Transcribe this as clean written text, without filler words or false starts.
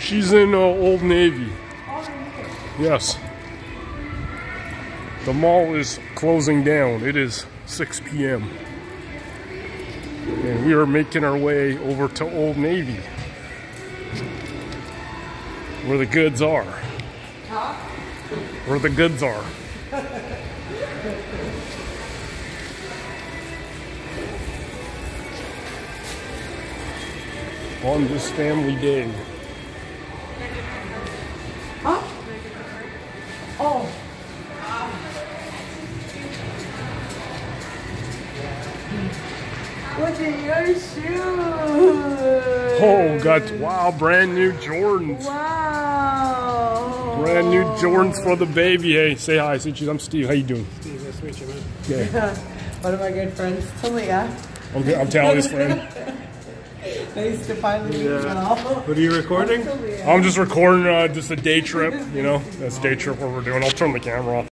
She's in Old Navy. Yes. The mall is closing down. It is 6 p.m. And we are making our way over to Old Navy, where the goods are. Huh? Where the goods are. On this family day. Huh? Oh. Look at your shoes. Oh, got wow, brand new Jordans. Wow. Brand new Jordans for the baby. Hey, say hi. Say cheese. I'm Steve. How you doing? Steve, nice to meet you, man. Yeah. One of my good friends, Talia. I'm Talia's friend. Nice to finally meet you all. What are you recording? I'm just recording just a day trip, you know. That's a day trip what we're doing. I'll turn the camera off.